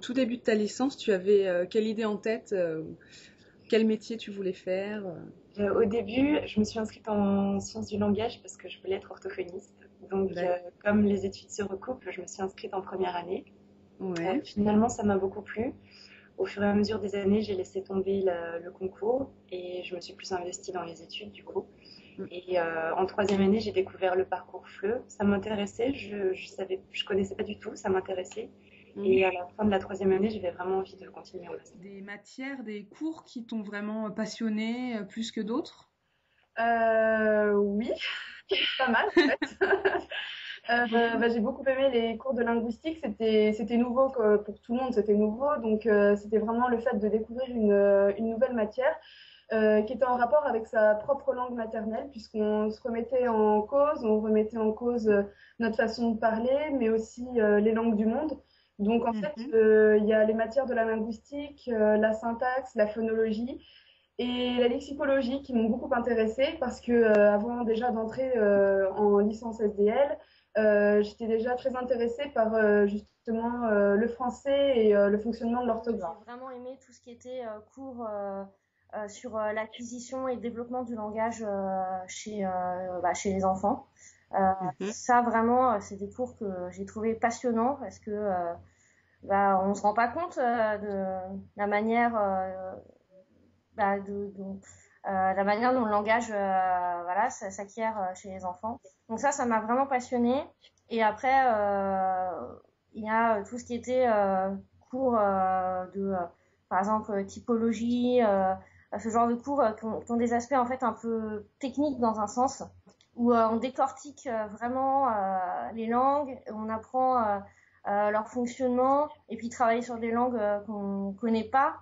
tout début de ta licence, tu avais quelle idée en tête, quel métier tu voulais faire? Au début, je me suis inscrite en sciences du langage parce que je voulais être orthophoniste. Donc, D'ac- comme les études se recoupent, je me suis inscrite en première année. Ouais. Finalement, ça m'a beaucoup plu. Au fur et à mesure des années, j'ai laissé tomber le concours et je me suis plus investie dans les études du coup. Mm. Et en troisième année, j'ai découvert le parcours FLE. Ça m'intéressait, je connaissais pas du tout, ça m'intéressait. Mhm. Et à la fin de la troisième année, j'avais vraiment envie de continuer en master. Des matières, des cours qui t'ont vraiment passionné plus que d'autres? Oui, pas mal en fait. J'ai beaucoup aimé les cours de linguistique. C'était nouveau pour tout le monde, c'était nouveau. Donc c'était vraiment le fait de découvrir une nouvelle matière qui était en rapport avec sa propre langue maternelle, puisqu'on se remettait en cause, on remettait en cause notre façon de parler, mais aussi les langues du monde. Donc en fait, Mhm. il y a les matières de la linguistique, la syntaxe, la phonologie et la lexicologie qui m'ont beaucoup intéressée parce que avant déjà d'entrer en licence SDL, j'étais déjà très intéressée par justement le français et le fonctionnement de J'ai l'orthographe. vraiment aimé tout ce qui était cours sur l'acquisition et le développement du langage chez les enfants. Mhm. Ça vraiment, c'est des cours que j'ai trouvé passionnants parce que on se rend pas compte de la manière la manière dont le langage ça s'acquiert chez les enfants. Donc ça m'a vraiment passionnée. Et après il y a tout ce qui était cours par exemple typologie, ce genre de cours qui ont des aspects en fait un peu techniques dans un sens où on décortique vraiment les langues, on apprend leur fonctionnement et puis travailler sur des langues qu'on connaît pas,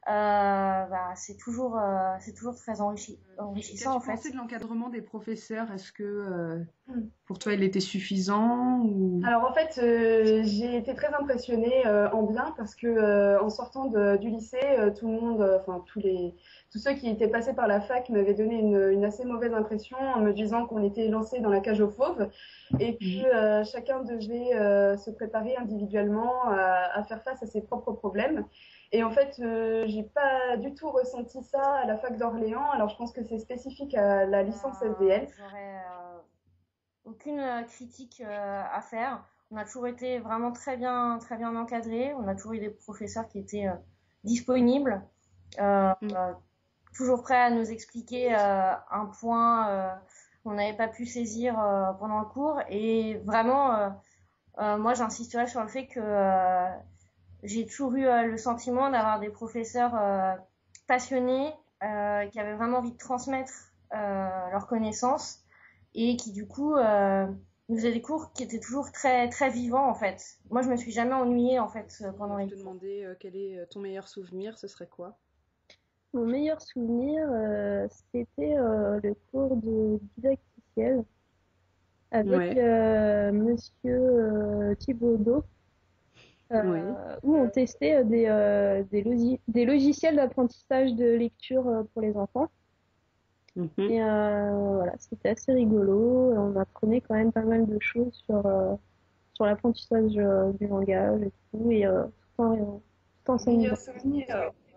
c'est toujours très enrichissant en Qu'as-tu pensé fait. de l'encadrement des professeurs? Est-ce que pour toi il était suffisant ou... Alors en fait, j'ai été très impressionnée en bien parce que en sortant du lycée, tout le monde, enfin tous ceux qui étaient passés par la fac m'avaient donné une assez mauvaise impression en me disant qu'on était lancé dans la cage aux fauves et que Mhm. chacun devait se préparer individuellement à faire face à ses propres problèmes. Et en fait, j'ai pas du tout ressenti ça à la fac d'Orléans. Alors je pense que c'est spécifique à la licence SDL. J'aurais aucune critique à faire. On a toujours été vraiment très bien encadrés. On a toujours eu des professeurs qui étaient disponibles, euh, Mhm. euh, toujours prêts à nous expliquer un point qu'on n'avait pas pu saisir pendant le cours. Et vraiment, moi, j'insisterai sur le fait que j'ai toujours eu le sentiment d'avoir des professeurs passionnés, qui avaient vraiment envie de transmettre leurs connaissances et qui du coup nous faisaient des cours qui étaient toujours très très vivants en fait. Moi, je me suis jamais ennuyée en fait Si pendant je les te cours. demandais quel est ton meilleur souvenir, ce serait quoi? Mon meilleur souvenir, c'était le cours de didacticiel avec Ouais, Monsieur Thibaudot, oui. où on testait des logiciels d'apprentissage de lecture pour les enfants. Mhm. Et voilà, c'était assez rigolo. On apprenait quand même pas mal de choses sur l'apprentissage du langage et tout, et tout en Meilleur s'amusant. souvenir,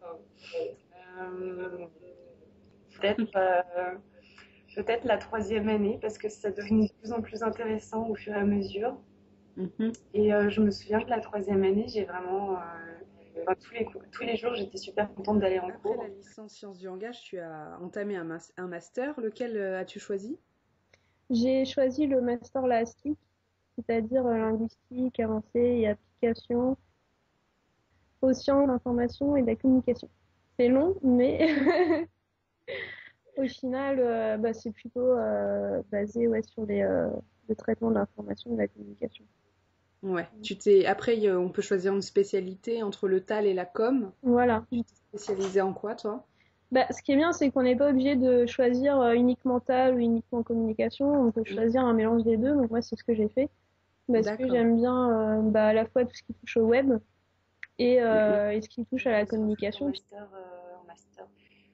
euh, peut-être peut-être la troisième année parce que ça devenait de plus en plus intéressant au fur et à mesure. Mhm. Et je me souviens que la troisième année, j'ai vraiment, enfin, tous les jours, j'étais super contente d'aller en Après la cours. licence sciences du langage, tu as entamé un master. Lequel as-tu choisi? J'ai choisi le master LASTIC, c'est-à-dire linguistique avancée et application aux sciences de l'information et de la communication. C'est long, mais au final, c'est plutôt basé ouais, sur le traitement de l'information et de la communication. Ouais. Après, on peut choisir une spécialité entre le TAL et la com. Voilà. Tu t'es spécialisée en quoi, toi? Ce qui est bien, c'est qu'on n'est pas obligé de choisir uniquement tal ou uniquement communication. On peut Mm. choisir un mélange des deux. Donc moi, c'est ce que j'ai fait parce que D'accord. j'aime bien à la fois tout ce qui touche au web Mhm. et ce qui touche à Je la me suis inscrite communication. en master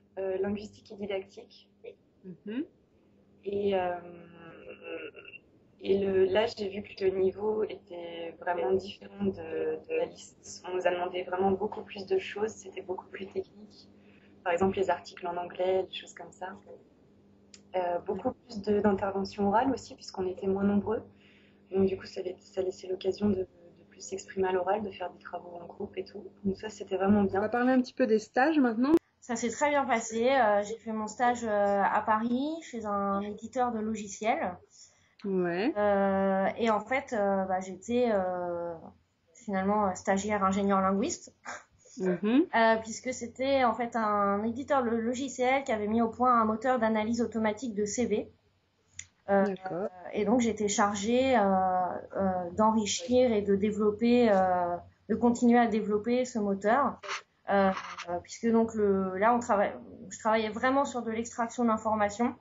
linguistique et didactique. Mhm. Et Et là, j'ai vu que le niveau était vraiment différent de la liste. On nous a demandé vraiment beaucoup plus de choses, c'était beaucoup plus technique. Par exemple, les articles en anglais, des choses comme ça. Beaucoup plus d'interventions orales aussi, puisqu'on était moins nombreux. Donc du coup, ça laissait l'occasion de plus s'exprimer à l'oral, de faire des travaux en groupe et tout. Donc ça, c'était vraiment On bien. va parler un petit peu des stages maintenant. Ça s'est très bien passé. J'ai fait mon stage à Paris chez un éditeur de logiciels. Ouais. Et en fait, j'étais finalement stagiaire ingénieur linguiste. Puisque c'était en fait un éditeur de logiciel qui avait mis au point un moteur d'analyse automatique de CV. D'accord. Et donc j'étais chargée d'enrichir et de développer, de continuer à développer ce moteur, puisque donc je travaillais vraiment sur de l'extraction d'informations.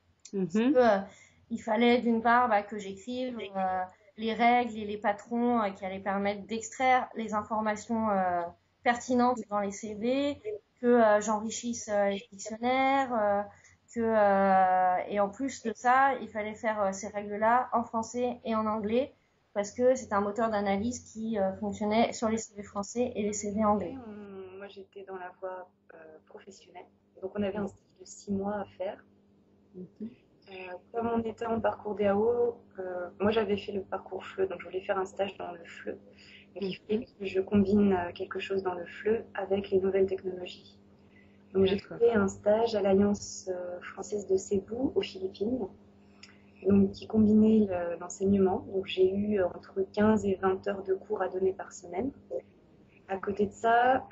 Il fallait d'une part que j'écrive les règles et les patrons qui allaient permettre d'extraire les informations pertinentes dans les CV, que j'enrichisse les dictionnaires, et en plus de ça, il fallait faire ces règles-là en français et en anglais parce que c'était un moteur d'analyse qui fonctionnait sur les CV français et les CV anglais. Moi, j'étais dans la voie professionnelle, donc on avait un stage de 6 mois à faire. Comme on était en parcours DAO, moi j'avais fait le parcours FLE, donc je voulais faire un stage dans le FLE. Donc il fallait que je combine quelque chose dans le FLE avec les nouvelles technologies. Donc j'ai fait un stage à l'Alliance française de Cebu aux Philippines, donc qui combinait l'enseignement. Donc j'ai eu entre 15 et 20 heures de cours à donner par semaine. À côté de ça,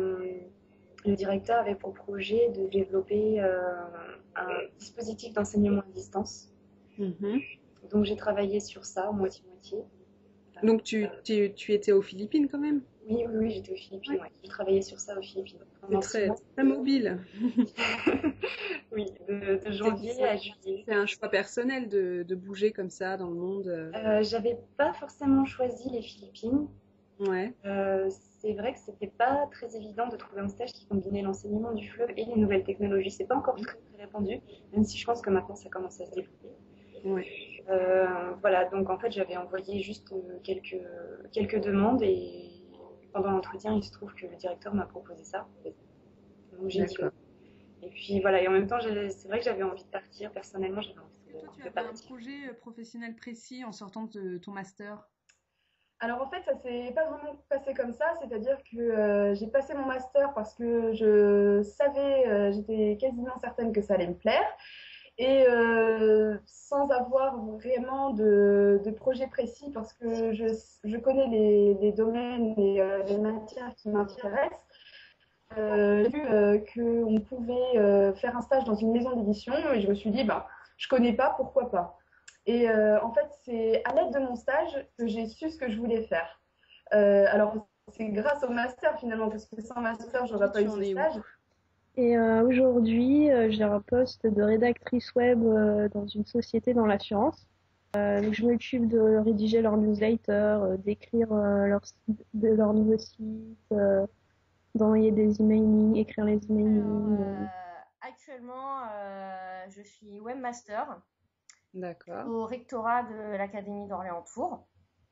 le directeur avait pour projet de développer un dispositif d'enseignement à distance. Donc j'ai travaillé sur ça, moitié-moitié. Donc tu étais aux Philippines quand même? Oui, j'étais aux Philippines. Ouais. J'ai travaillé sur ça aux Philippines. C'est très mobile. Oui, de janvier à juillet. C'est un choix personnel de bouger comme ça dans le monde. J'avais pas forcément choisi les Philippines. Ouais. C'est vrai que c'était pas très évident de trouver un stage qui combinait l'enseignement du FLE et les nouvelles technologies. C'est pas encore très répandu, même si je pense que maintenant ça commence à se développer. Ouais. Voilà, donc en fait j'avais envoyé juste quelques demandes et pendant l'entretien il se trouve que le directeur m'a proposé ça. Donc j'ai dit oui. Et puis voilà, et en même temps c'est vrai que j'avais envie de partir, personnellement j'avais envie de partir. Toi tu avais un projet professionnel précis en sortant de ton master? Alors en fait, ça s'est pas vraiment passé comme ça, c'est-à-dire que j'ai passé mon master parce que je savais, j'étais quasiment certaine que ça allait me plaire, et sans avoir vraiment de projet précis parce que je connais les domaines et les matières qui m'intéressent. J'ai vu qu'on pouvait faire un stage dans une maison d'édition et je me suis dit, je connais pas, pourquoi pas. Et en fait, c'est à l'aide de mon stage que j'ai su ce que je voulais faire. Alors, c'est grâce au master finalement, parce que sans master, je n'aurais pas eu ce stage. Et aujourd'hui, j'ai un poste de rédactrice web dans une société dans l'assurance. Donc je m'occupe de rédiger leur newsletter, d'écrire leur nouveau site, d'envoyer des emailing, écrire les emailing. Actuellement, je suis webmaster. D'accord. Au rectorat de l'Académie d'Orléans-Tours.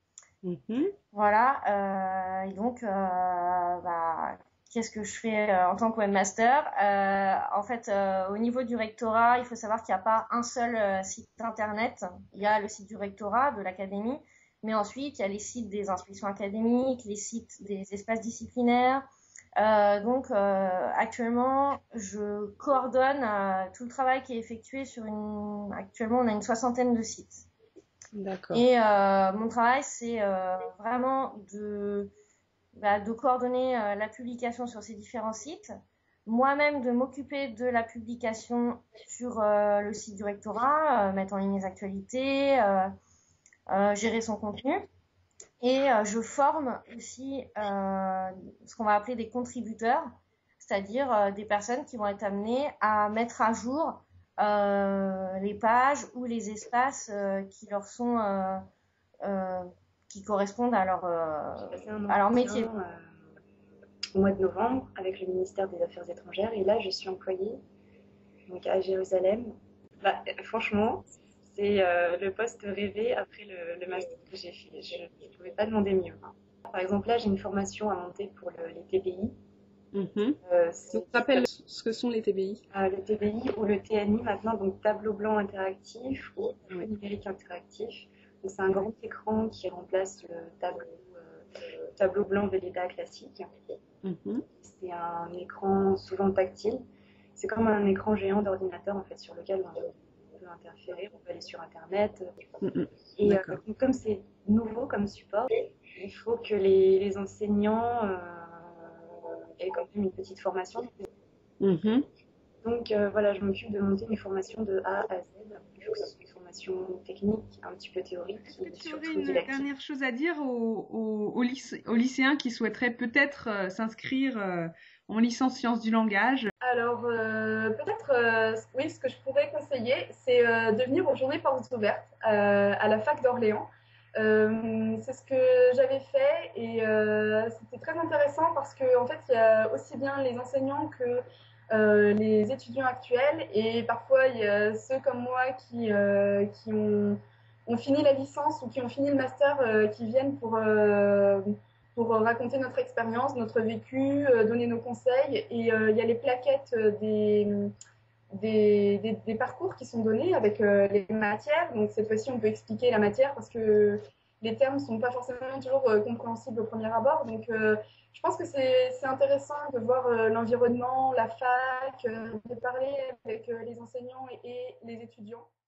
Voilà. Et donc, qu'est-ce que je fais en tant que webmaster? En fait, au niveau du rectorat, il faut savoir qu'il n'y a pas un seul site internet. Il y a le site du rectorat, de l'académie, mais ensuite, il y a les sites des inspections académiques, les sites des espaces disciplinaires. Donc, actuellement, je coordonne tout le travail qui est effectué actuellement, on a une 60aine de sites. D'accord. Et mon travail, c'est vraiment de coordonner la publication sur ces différents sites, moi-même de m'occuper de la publication sur le site du rectorat, mettre en ligne les actualités, gérer son contenu. Et je forme aussi ce qu'on va appeler des contributeurs, c'est-à-dire des personnes qui vont être amenées à mettre à jour les pages ou les espaces qui leur sont qui correspondent à leur métier. Au mois de novembre avec le ministère des Affaires étrangères et là je suis employée donc à Jérusalem. Franchement, C'est le poste rêvé après le master que j'ai fait. Je ne pouvais pas demander mieux, hein. Par exemple, là, j'ai une formation à monter pour les TBI. Mhm. C'est Donc, rappelle ce que sont les TBI. le TBI ou le TNI maintenant, donc tableau blanc interactif ou Ouais. numérique interactif. Donc, c'est un grand écran qui remplace le tableau blanc Velleda classique. Mhm. C'est un écran souvent tactile. C'est comme un écran géant d'ordinateur en fait sur lequel on peut interférer, on peut aller sur Internet. Mhm. Et D'accord. donc, comme c'est nouveau comme support, il faut que les enseignants aient quand même une petite formation. Mhm. Donc voilà, je m'occupe de monter une formation de A à Z. Il faut que ce soit une formation technique, un petit peu théorique Est-ce que et tu aurais surtout une didactique. dernière chose à dire aux lycéens qui souhaiteraient peut-être s'inscrire en licence sciences du langage? Alors, peut-être, oui, ce que je pourrais conseiller, c'est de venir aux journées portes ouvertes à la fac d'Orléans. C'est ce que j'avais fait et c'était très intéressant parce que en fait, il y a aussi bien les enseignants que les étudiants actuels et parfois il y a ceux comme moi qui ont fini la licence ou qui ont fini le master qui viennent pour raconter notre expérience, notre vécu, donner nos conseils. Et il y a les plaquettes des parcours qui sont donnés avec les matières. Donc cette fois-ci, on peut expliquer la matière parce que les termes ne sont pas forcément toujours compréhensibles au premier abord. Donc je pense que c'est intéressant de voir l'environnement, la fac, de parler avec les enseignants et les étudiants.